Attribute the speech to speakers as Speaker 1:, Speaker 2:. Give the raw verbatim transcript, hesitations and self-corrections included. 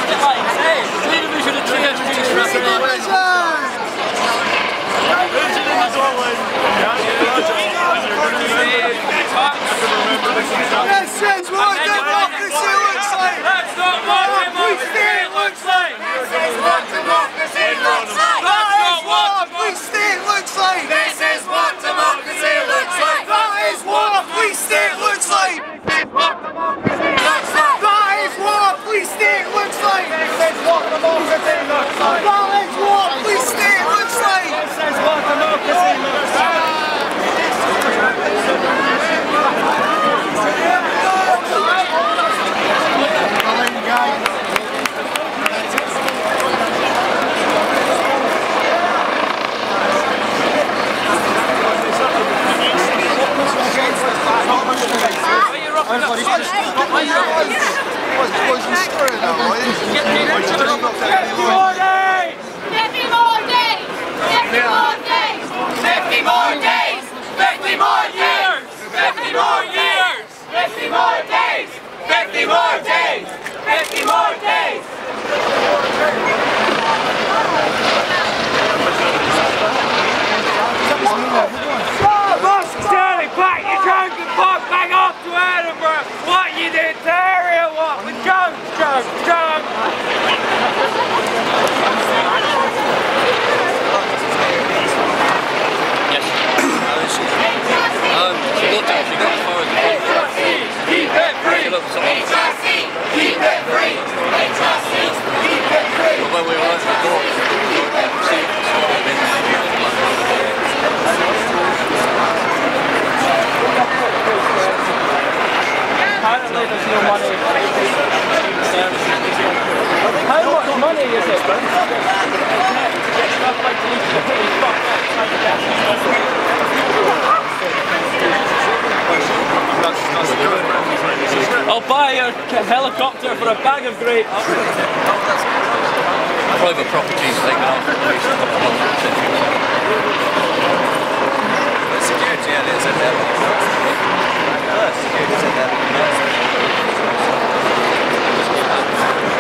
Speaker 1: This is what democracy looks like!
Speaker 2: That's not what democracy looks like!
Speaker 1: This is what democracy looks like! That is what free state looks like! This is what democracy looks like! That is what a free state looks like! This is what democracy looks like! That is what a free state looks like! This is what democracy looks like! That is what a free state looks like! This is what democracy looks like!
Speaker 2: I'll buy a helicopter for a bag of grapes.
Speaker 3: Private property is taken off.